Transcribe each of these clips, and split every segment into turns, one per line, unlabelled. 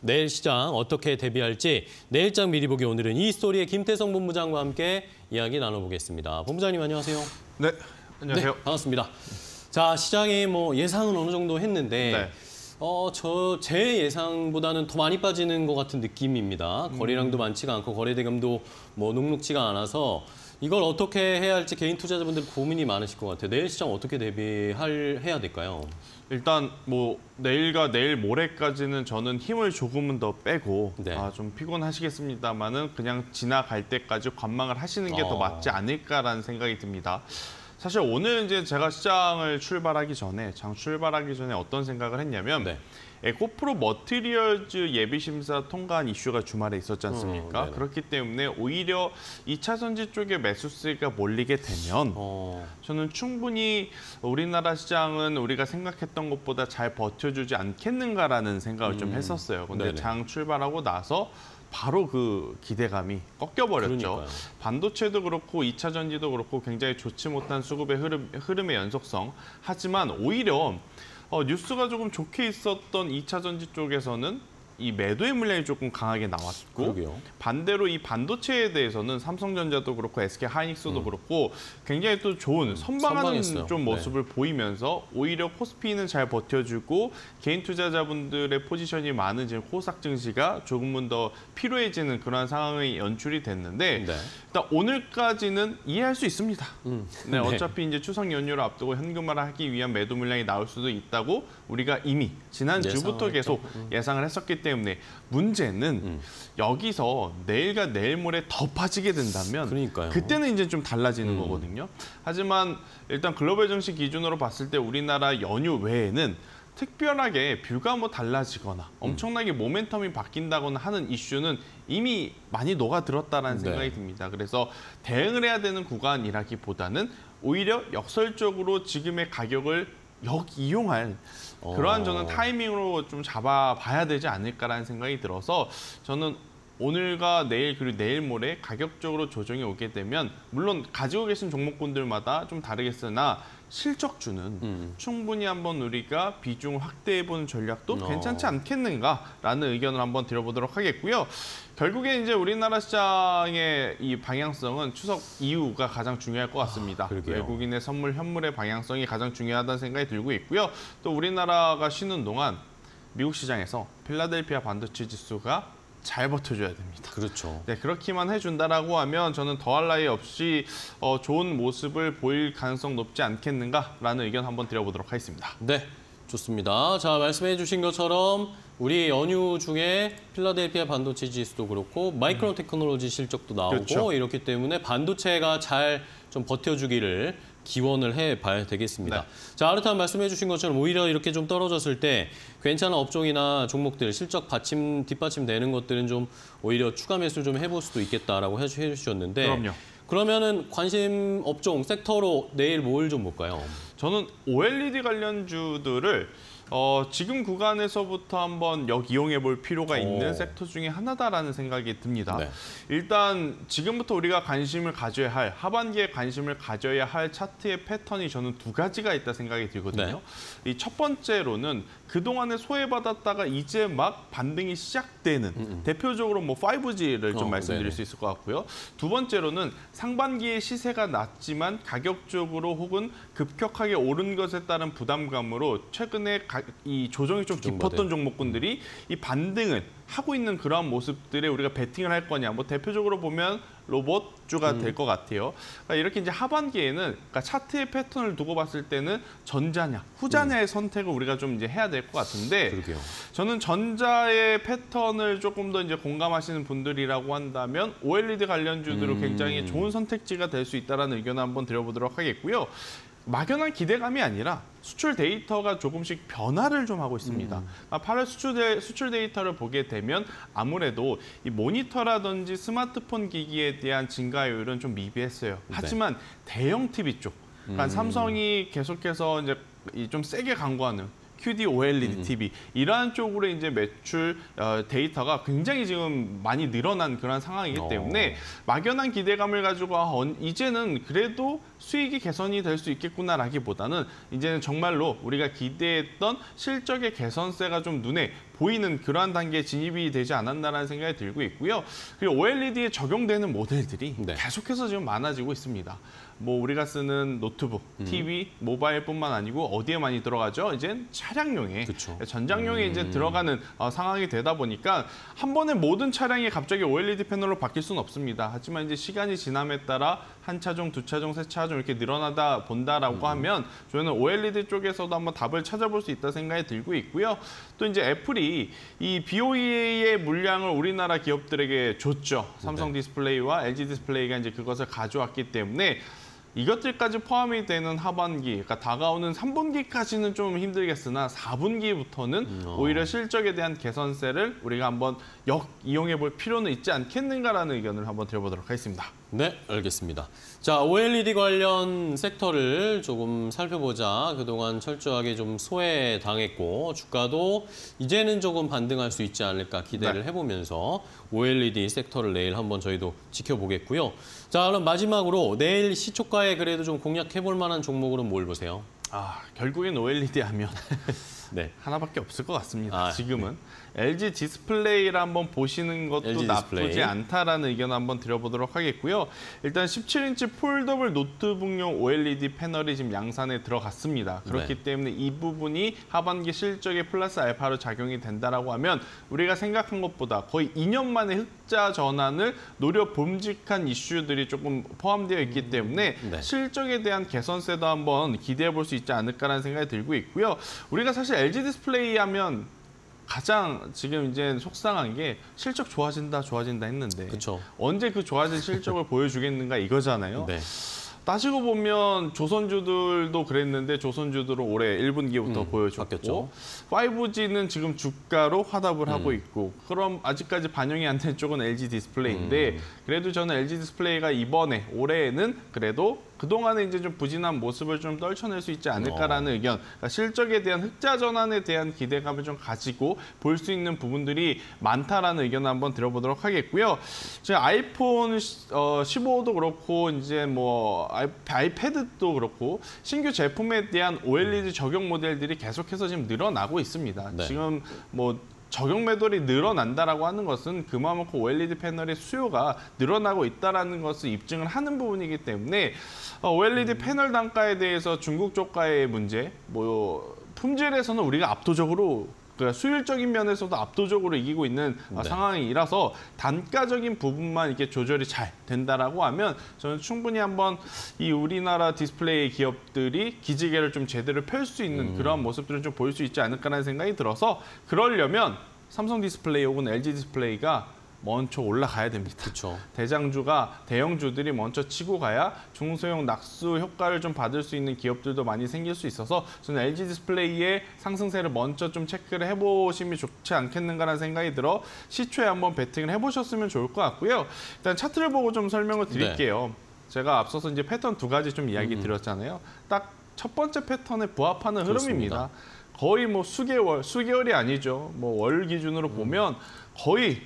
내일 시장 어떻게 대비할지 내일장 미리 보기 오늘은 이스토리의 김태성 본부장과 함께 이야기 나눠보겠습니다. 본부장님 안녕하세요.
네, 안녕하세요.
네, 반갑습니다. 자, 시장이 뭐 예상은 어느 정도 했는데
네.
제 예상보다는 더 많이 빠지는 것 같은 느낌입니다. 거래량도 많지가 않고 거래 대금도 뭐 녹록지가 않아서 이걸 어떻게 해야 할지 개인 투자자분들 고민이 많으실 것 같아요. 내일 시장 어떻게 해야 될까요?
일단 뭐 내일과 내일 모레까지는 저는 힘을 조금은 더 빼고
네.
좀 피곤하시겠습니다만은 그냥 지나갈 때까지 관망을 하시는 게 더 맞지 않을까라는 생각이 듭니다. 사실 오늘 이제 제가 시장을 장 출발하기 전에 어떤 생각을 했냐면
네.
에코프로 머티리얼즈 예비심사 통과한 이슈가 주말에 있었지 않습니까? 그렇기 때문에 오히려 2차 전지 쪽에 매수세가 몰리게 되면 저는 충분히 우리나라 시장은 우리가 생각했던 것보다 잘 버텨주지 않겠는가라는 생각을 좀 했었어요. 근데 장 출발하고 나서 바로 그 기대감이 꺾여버렸죠.
그러니까요.
반도체도 그렇고 2차 전지도 그렇고 굉장히 좋지 못한 수급의 흐름의 연속성. 하지만 오히려 뉴스가 조금 좋게 있었던 2차 전지 쪽에서는 이 매도의 물량이 조금 강하게 나왔고
그러게요.
반대로 이 반도체에 대해서는 삼성전자도 그렇고 SK 하이닉스도 그렇고 굉장히 또 좋은 선방하는
선방했어요.
좀 모습을 보이면서 오히려 코스피는 잘 버텨주고 개인 투자자분들의 포지션이 많은 지금 코스닥 증시가 조금은 더 피로해지는 그런 상황이 연출이 됐는데 일단 오늘까지는 이해할 수 있습니다. 네, 어차피 이제 추석 연휴를 앞두고 현금화를 하기 위한 매도 물량이 나올 수도 있다고 우리가 이미 지난주부터 계속 예상을 했었기 때문에 문제는 여기서 내일과 내일 모레 더 빠지게 된다면
그러니까요.
그때는 이제 좀 달라지는 거거든요. 하지만 일단 글로벌 증시 기준으로 봤을 때 우리나라 연휴 외에는 특별하게 뷰가 뭐 달라지거나 엄청나게 모멘텀이 바뀐다거나 하는 이슈는 이미 많이 녹아들었다는 생각이 듭니다. 그래서 대응을 해야 되는 구간이라기보다는 오히려 역설적으로 지금의 가격을 역이용할 그러한 저는 타이밍으로 좀 잡아봐야 되지 않을까라는 생각이 들어서 저는 오늘과 내일 그리고 내일 모레 가격적으로 조정이 오게 되면 물론 가지고 계신 종목군들마다 좀 다르겠으나 실적주는 충분히 한번 우리가 비중을 확대해보는 전략도 괜찮지 않겠는가라는 의견을 한번 드려보도록 하겠고요. 결국에 이제 우리나라 시장의 이 방향성은 추석 이후가 가장 중요할 것 같습니다. 외국인의 선물 현물의 방향성이 가장 중요하다는 생각이 들고 있고요. 또 우리나라가 쉬는 동안 미국 시장에서 필라델피아 반도체 지수가 잘 버텨줘야 됩니다.
그렇죠.
네, 그렇게만 해준다라고 하면 저는 더할 나위 없이 좋은 모습을 보일 가능성 높지 않겠는가라는 의견 한번 드려보도록 하겠습니다.
네, 좋습니다. 자, 말씀해 주신 것처럼 우리 연휴 중에 필라델피아 반도체 지수도 그렇고 마이크론 테크놀로지 실적도 나오고 이렇기 때문에 반도체가 잘 좀 버텨주기를 기원을 해봐야 되겠습니다. 자, 아르타님 말씀해 주신 것처럼 오히려 이렇게 좀 떨어졌을 때 괜찮은 업종이나 종목들, 실적 뒷받침되는 것들은 좀 오히려 추가 매수를 좀 해볼 수도 있겠다라고 해주셨는데
그럼요.
그러면은 관심 업종, 섹터로 내일 뭘 좀 볼까요?
저는 OLED 관련주들을 지금 구간에서부터 한번 역이용해 볼 필요가 있는 섹터 중에 하나다라는 생각이 듭니다. 일단 지금부터 우리가 관심을 가져야 할, 하반기에 관심을 가져야 할 차트의 패턴이 저는 두 가지가 있다 생각이 들거든요. 이 첫 번째로는 그동안에 소외받았다가 이제 막 반등이 시작되는 대표적으로 뭐 5G를 좀 말씀드릴 수 있을 것 같고요. 두 번째로는 상반기에 시세가 낮지만 가격적으로 혹은 급격하게 오른 것에 따른 부담감으로 최근에 이 조정이 좀 깊었던 종목군들이 이 반등을 하고 있는 그러한 모습들에 우리가 베팅을 할 거냐. 뭐 대표적으로 보면 로봇주가 될 것 같아요. 그러니까 이렇게 이제 하반기에는 그러니까 차트의 패턴을 두고 봤을 때는 전자냐, 후자냐의 선택을 우리가 좀 이제 해야 될 것 같은데 저는 전자의 패턴을 조금 더 이제 공감하시는 분들이라고 한다면 OLED 관련주들은 굉장히 좋은 선택지가 될 수 있다라는 의견을 한번 드려보도록 하겠고요. 막연한 기대감이 아니라 수출 데이터가 조금씩 변화를 좀 하고 있습니다. 8월 수출 데이터를 보게 되면 아무래도 이 모니터라든지 스마트폰 기기에 대한 증가율은 좀 미비했어요. 하지만 대형 TV 쪽, 그러니까 삼성이 계속해서 이제 좀 세게 광고하는 QD OLED TV 이러한 쪽으로 이제 매출 데이터가 굉장히 지금 많이 늘어난 그런 상황이기 때문에 막연한 기대감을 가지고 이제는 그래도 수익이 개선이 될 수 있겠구나라기보다는 이제는 정말로 우리가 기대했던 실적의 개선세가 좀 눈에 보이는 그러한 단계에 진입이 되지 않았나라는 생각이 들고 있고요. 그리고 OLED에 적용되는 모델들이
네.
계속해서 지금 많아지고 있습니다. 뭐 우리가 쓰는 노트북, TV, 모바일뿐만 아니고 어디에 많이 들어가죠? 이제 차량용에,
그쵸.
전장용에 이제 들어가는 상황이 되다 보니까 한 번에 모든 차량이 갑자기 OLED 패널로 바뀔 수는 없습니다. 하지만 이제 시간이 지남에 따라 한 차종, 두 차종, 세 차종 이렇게 늘어나다 본다라고 하면 저는 OLED 쪽에서도 한번 답을 찾아볼 수 있다 생각이 들고 있고요. 또 이제 애플이 이 BOE의 물량을 우리나라 기업들에게 줬죠. 삼성 디스플레이와 LG 디스플레이가 이제 그것을 가져왔기 때문에 이것들까지 포함이 되는 하반기, 그러니까 다가오는 3분기까지는 좀 힘들겠으나 4분기부터는 오히려 실적에 대한 개선세를 우리가 한번 이용해 볼 필요는 있지 않겠는가라는 의견을 한번 드려보도록 하겠습니다.
네, 알겠습니다. 자, OLED 관련 섹터를 조금 살펴보자. 그동안 철저하게 좀 소외당했고 주가도 이제는 조금 반등할 수 있지 않을까 기대를 해보면서 OLED 섹터를 내일 한번 저희도 지켜보겠고요. 자, 그럼 마지막으로 내일 시초가에 그래도 좀 공략해볼 만한 종목으로 뭘 보세요?
결국엔 OLED 하면
네.
하나밖에 없을 것 같습니다. 지금은
네.
LG 디스플레이를 한번 보시는 것도
LG
나쁘지
디스플레이.
않다라는 의견 한번 드려보도록 하겠고요. 일단 17인치 폴더블 노트북용 OLED 패널이 지금 양산에 들어갔습니다. 그렇기 때문에 이 부분이 하반기 실적에 플러스 알파로 작용이 된다라고 하면 우리가 생각한 것보다 거의 2년 만에 흑자 전환을 노려 봄직한 이슈들이 조금 포함되어 있기 때문에 실적에 대한 개선세도 한번 기대해 볼 수 있지 않을까라는 생각이 들고 있고요. 우리가 사실 LG 디스플레이 하면 가장 지금 이제 속상한 게 실적 좋아진다 했는데
그쵸.
언제 그 좋아진 실적을 보여주겠는가 이거잖아요.
네.
따지고 보면 조선주들도 그랬는데 조선주들은 올해 1분기부터 보여줬고
바뀌었죠.
5G는 지금 주가로 화답을 하고 있고 그럼 아직까지 반영이 안 된 쪽은 LG 디스플레이인데 그래도 저는 LG 디스플레이가 이번에 올해에는 그래도 그동안에 이제 좀 부진한 모습을 좀 떨쳐낼 수 있지 않을까라는 의견, 그러니까 실적에 대한 흑자 전환에 대한 기대감을 좀 가지고 볼 수 있는 부분들이 많다라는 의견을 한번 들어보도록 하겠고요. 지금 아이폰 15도 그렇고 이제 뭐 아이패드도 그렇고 신규 제품에 대한 OLED 적용 모델들이 계속해서 지금 늘어나고 있습니다.
네.
지금 뭐 적용 매돌이 늘어난다라고 하는 것은 그만큼 OLED 패널의 수요가 늘어나고 있다라는 것을 입증을 하는 부분이기 때문에 OLED 패널 단가에 대해서 중국 쪽과의 문제, 뭐 품질에서는 우리가 압도적으로 그러니까 수율적인 면에서도 압도적으로 이기고 있는 상황이라서 단가적인 부분만 이렇게 조절이 잘 된다라고 하면 저는 충분히 한번 이 우리나라 디스플레이 기업들이 기지개를 좀 제대로 펼 수 있는 그러한 모습들을 좀 보일 수 있지 않을까라는 생각이 들어서 그러려면 삼성 디스플레이 혹은 LG 디스플레이가 먼저 올라가야 됩니다.
그렇죠.
대장주가 대형주들이 먼저 치고 가야 중소형 낙수 효과를 좀 받을 수 있는 기업들도 많이 생길 수 있어서 저는 LG 디스플레이의 상승세를 먼저 좀 체크를 해보시면 좋지 않겠는가라는 생각이 들어 시초에 한번 베팅을 해보셨으면 좋을 것 같고요. 일단 차트를 보고 좀 설명을 드릴게요. 제가 앞서서 이제 패턴 두 가지 좀 이야기 드렸잖아요. 딱 첫 번째 패턴에 부합하는 흐름입니다. 거의 뭐 수개월이 아니죠. 뭐 월 기준으로 보면 거의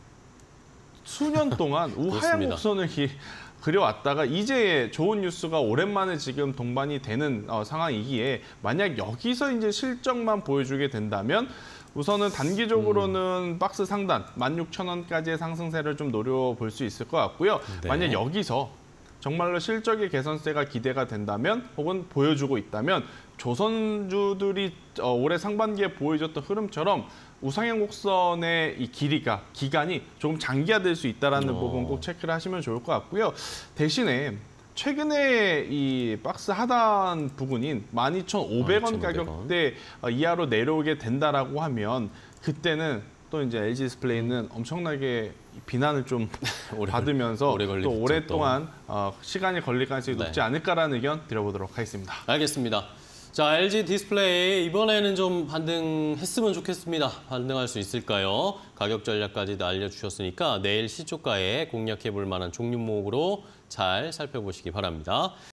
수년 동안 우하향 곡선을 그려왔다가 이제 좋은 뉴스가 오랜만에 지금 동반이 되는 상황이기에 만약 여기서 이제 실적만 보여주게 된다면 우선은 단기적으로는 박스 상단 16,000원까지의 상승세를 좀 노려볼 수 있을 것 같고요. 만약 여기서 정말로 실적의 개선세가 기대가 된다면 혹은 보여주고 있다면 조선주들이 올해 상반기에 보여줬던 흐름처럼 우상향 곡선의 이 기간이 조금 장기화될 수 있다는 부분 꼭 체크를 하시면 좋을 것 같고요. 대신에 최근에 이 박스 하단 부근인 12,500원 가격대 이하로 내려오게 된다라고 하면 그때는 또 이제 LG 디스플레이는 엄청나게 비난을 좀 받으면서 또 오랫동안 시간이 걸릴 가능성이 높지 않을까라는 의견 드려보도록 하겠습니다.
알겠습니다. 자, LG 디스플레이 이번에는 좀 반등했으면 좋겠습니다. 반등할 수 있을까요? 가격 전략까지도 알려주셨으니까 내일 시초가에 공략해볼 만한 종목으로 잘 살펴보시기 바랍니다.